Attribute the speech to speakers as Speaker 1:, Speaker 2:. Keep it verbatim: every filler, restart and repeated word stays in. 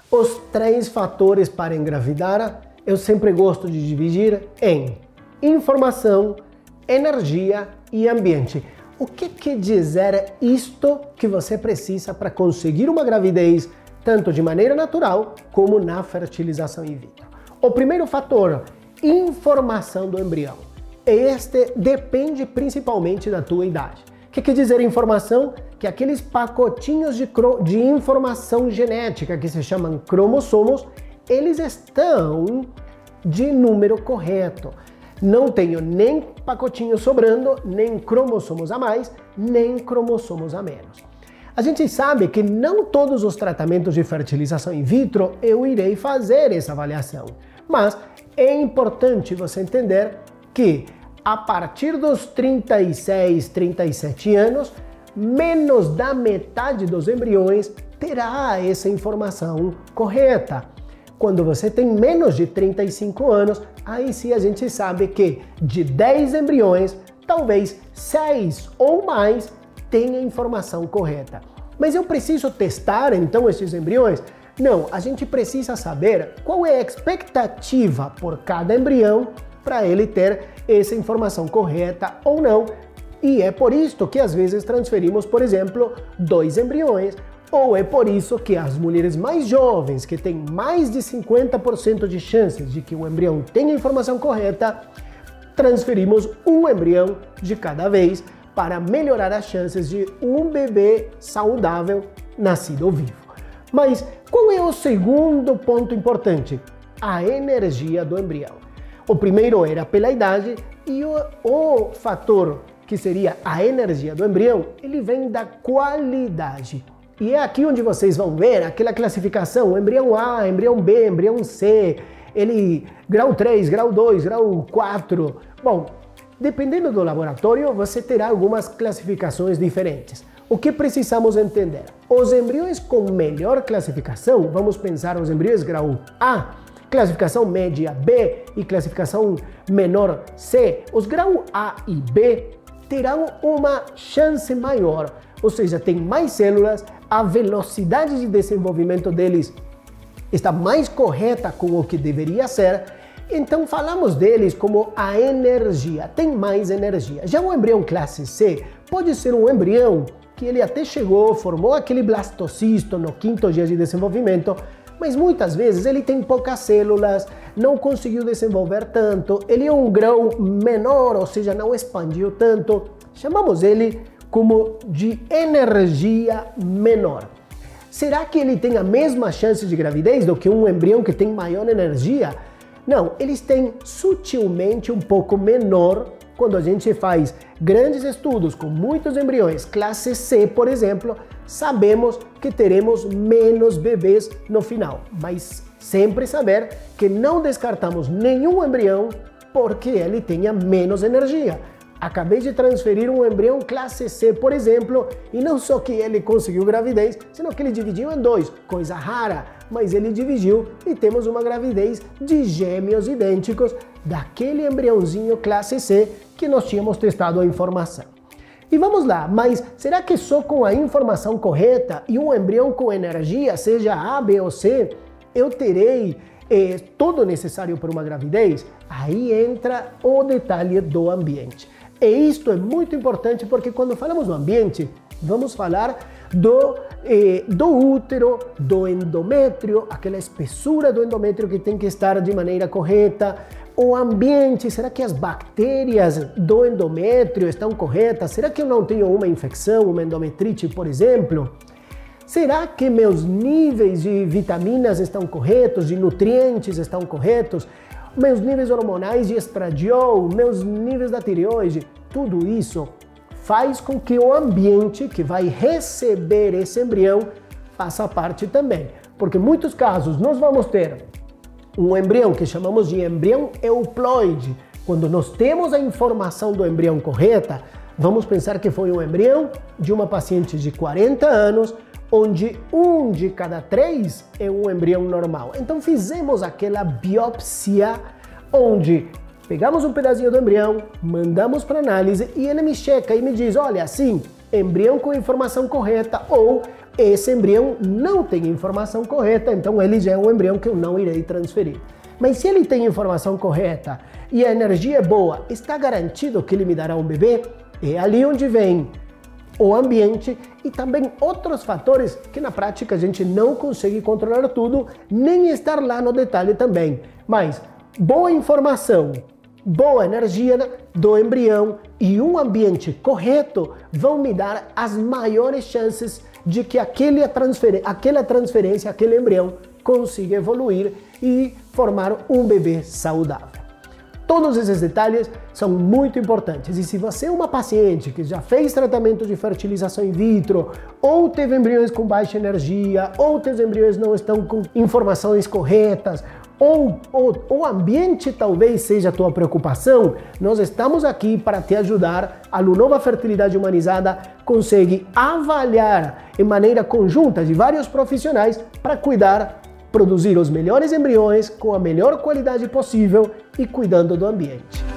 Speaker 1: Os três fatores para engravidar eu sempre gosto de dividir em informação, energia e ambiente. O que quer dizer isto que você precisa para conseguir uma gravidez, tanto de maneira natural como na fertilização in vitro? O primeiro fator, informação do embrião. Este depende principalmente da tua idade. O que quer dizer informação? Que aqueles pacotinhos de, de informação genética que se chamam cromossomos, eles estão de número correto. Não tenho nem pacotinho sobrando, nem cromossomos a mais, nem cromossomos a menos. A gente sabe que não todos os tratamentos de fertilização in vitro eu irei fazer essa avaliação, mas é importante você entender que a partir dos trinta e seis, trinta e sete anos, menos da metade dos embriões terá essa informação correta. Quando você tem menos de trinta e cinco anos, aí sim a gente sabe que de dez embriões, talvez seis ou mais tenham a informação correta. Mas eu preciso testar então esses embriões? Não, a gente precisa saber qual é a expectativa por cada embrião para ele ter essa informação correta ou não. E é por isso que às vezes transferimos, por exemplo, dois embriões, ou é por isso que as mulheres mais jovens, que têm mais de cinquenta por cento de chances de que o embrião tenha a informação correta, transferimos um embrião de cada vez para melhorar as chances de um bebê saudável nascido vivo. Mas qual é o segundo ponto importante? A energia do embrião. O primeiro era pela idade e o, o fator que seria a energia do embrião, ele vem da qualidade. E é aqui onde vocês vão ver aquela classificação, embrião A, embrião B, embrião C, ele grau três, grau dois, grau quatro. Bom, dependendo do laboratório, você terá algumas classificações diferentes. O que precisamos entender? Os embriões com melhor classificação, vamos pensar os embriões grau A, classificação média B e classificação menor C. Os grau A e B terão uma chance maior, ou seja, tem mais células, a velocidade de desenvolvimento deles está mais correta com o que deveria ser, então falamos deles como a energia, tem mais energia. Já o embrião classe C pode ser um embrião que ele até chegou, formou aquele blastocisto no quinto dia de desenvolvimento, mas muitas vezes ele tem poucas células, não conseguiu desenvolver tanto, ele é um grau menor, ou seja, não expandiu tanto. Chamamos ele como de energia menor. Será que ele tem a mesma chance de gravidez do que um embrião que tem maior energia? Não, eles têm sutilmente um pouco menor. Quando a gente faz grandes estudos com muitos embriões, classe C, por exemplo, sabemos que teremos menos bebês no final. Mas sempre saber que não descartamos nenhum embrião porque ele tenha menos energia. Acabei de transferir um embrião classe C, por exemplo, e não só que ele conseguiu gravidez, senão que ele dividiu em dois, coisa rara, mas ele dividiu e temos uma gravidez de gêmeos idênticos daquele embriãozinho classe C que nós tínhamos testado a informação. E vamos lá, mas será que só com a informação correta e um embrião com energia, seja A, B ou C, eu terei eh, todo o necessário para uma gravidez? Aí entra o detalhe do ambiente. E isto é muito importante porque quando falamos do ambiente, vamos falar do, eh, do útero, do endométrio, aquela espessura do endométrio que tem que estar de maneira correta. O ambiente, será que as bactérias do endométrio estão corretas? Será que eu não tenho uma infecção, uma endometrite, por exemplo? Será que meus níveis de vitaminas estão corretos, de nutrientes estão corretos? Meus níveis hormonais de estradiol, meus níveis da tireoide, tudo isso faz com que o ambiente que vai receber esse embrião faça parte também. Porque em muitos casos nós vamos ter um embrião que chamamos de embrião euploide. Quando nós temos a informação do embrião correta, vamos pensar que foi um embrião de uma paciente de quarenta anos, onde um de cada três é um embrião normal. Então fizemos aquela biópsia onde pegamos um pedacinho do embrião, mandamos para análise e ele me checa e me diz, olha, sim, embrião com informação correta ou esse embrião não tem informação correta, então ele já é um embrião que eu não irei transferir. Mas se ele tem informação correta e a energia é boa, está garantido que ele me dará um bebê? É ali onde vem o ambiente e também outros fatores que na prática a gente não consegue controlar tudo, nem estar lá no detalhe também. Mas boa informação, boa energia do embrião e um ambiente correto vão me dar as maiores chances de que aquele transfer... aquela transferência, aquele embrião consiga evoluir e formar um bebê saudável. Todos esses detalhes são muito importantes e se você é uma paciente que já fez tratamento de fertilização in vitro ou teve embriões com baixa energia ou teus embriões não estão com informações corretas ou, ou o ambiente talvez seja a tua preocupação, nós estamos aqui para te ajudar. A Lunova Fertilidade Humanizada consegue avaliar em maneira conjunta de vários profissionais para cuidar, produzir os melhores embriões com a melhor qualidade possível e cuidando do ambiente.